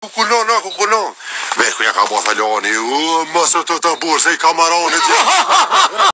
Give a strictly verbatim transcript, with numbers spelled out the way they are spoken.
Cuculão, não, cuculão. Vem com a batalhone, uma só tambor sem camarão, né?